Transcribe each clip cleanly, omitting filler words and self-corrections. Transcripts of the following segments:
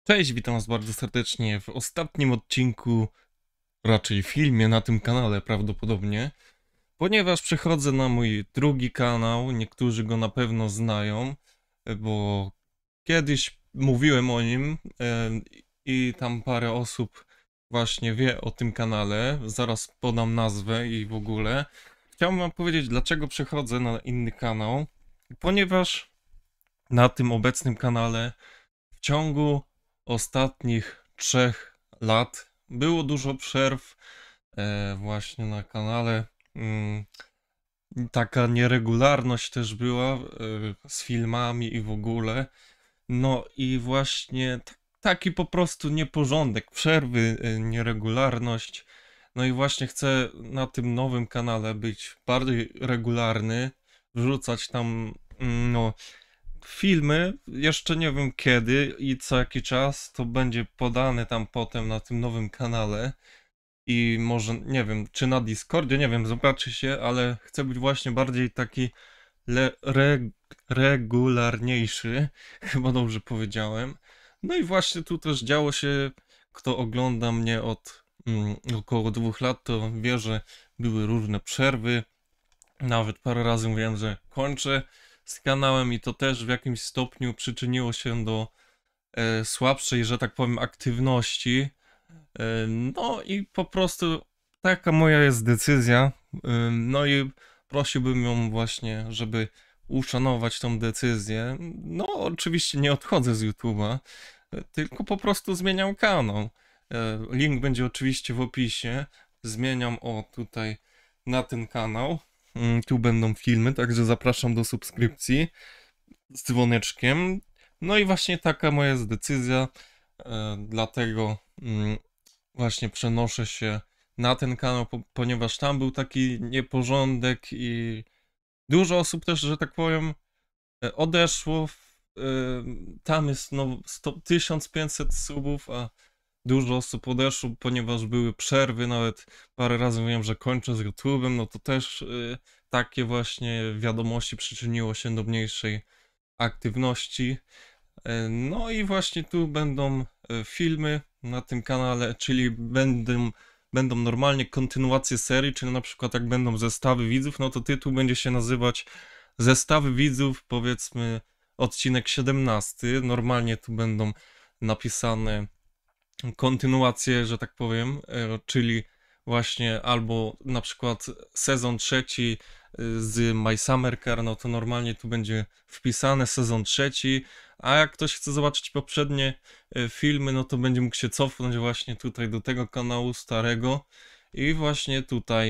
Cześć, witam was bardzo serdecznie w ostatnim odcinku, raczej filmie na tym kanale prawdopodobnie, ponieważ przechodzę na mój drugi kanał, niektórzy go na pewno znają, bo kiedyś mówiłem o nim i tam parę osób właśnie wie o tym kanale, zaraz podam nazwę i w ogóle. Chciałbym wam powiedzieć, dlaczego przechodzę na inny kanał, ponieważ na tym obecnym kanale w ciągu ostatnich 3 lat było dużo przerw właśnie na kanale. Mm, Taka nieregularność też była z filmami i w ogóle. No i właśnie taki po prostu nieporządek, przerwy, nieregularność. No i właśnie chcę na tym nowym kanale być bardziej regularny, wrzucać tam no filmy, jeszcze nie wiem kiedy i co jaki czas to będzie podane tam potem na tym nowym kanale i może, nie wiem, czy na Discordzie, nie wiem, zobaczy się, ale chcę być właśnie bardziej taki regularniejszy, chyba dobrze powiedziałem. No i właśnie tu też działo się, kto ogląda mnie od około 2 lat, to wie, że były różne przerwy, nawet parę razy mówiłem, że kończę z kanałem i to też w jakimś stopniu przyczyniło się do słabszej, że tak powiem, aktywności. No i po prostu taka moja jest decyzja. No i prosiłbym ją właśnie, żeby uszanować tą decyzję. No, oczywiście nie odchodzę z YouTube'a, tylko po prostu zmieniam kanał. Link będzie oczywiście w opisie. Zmieniam tutaj na ten kanał. Tu będą filmy, także zapraszam do subskrypcji z dzwoneczkiem. No i właśnie taka moja jest decyzja, dlatego właśnie przenoszę się na ten kanał, ponieważ tam był taki nieporządek i dużo osób też, że tak powiem, odeszło. Tam jest no 1500 subów, a dużo osób odeszło, ponieważ były przerwy, nawet parę razy mówiłem, że kończę z YouTube'em, no to też takie właśnie wiadomości przyczyniło się do mniejszej aktywności. No i właśnie tu będą filmy na tym kanale, czyli będą normalnie kontynuacje serii, czyli na przykład jak będą zestawy widzów, no to tytuł będzie się nazywać Zestawy widzów, powiedzmy odcinek 17. Normalnie tu będą napisane kontynuacje, że tak powiem, czyli właśnie albo na przykład sezon trzeci z My Summer Car, no to normalnie tu będzie wpisane sezon trzeci, a jak ktoś chce zobaczyć poprzednie filmy, no to będzie mógł się cofnąć właśnie tutaj do tego kanału starego i właśnie tutaj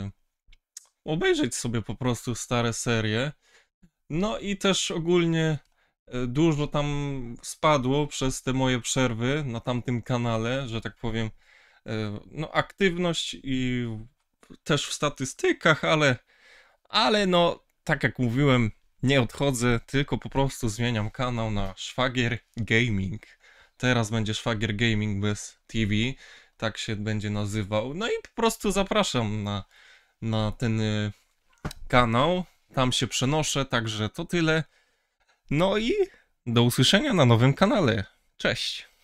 obejrzeć sobie po prostu stare serie. No i też ogólnie dużo tam spadło przez te moje przerwy na tamtym kanale, że tak powiem, no aktywność i też w statystykach, ale no tak jak mówiłem, nie odchodzę, tylko po prostu zmieniam kanał na Szwagier Gaming. Teraz będzie Szwagier Gaming bez TV, tak się będzie nazywał. No i po prostu zapraszam na ten kanał. Tam się przenoszę, także to tyle. No i do usłyszenia na nowym kanale. Cześć!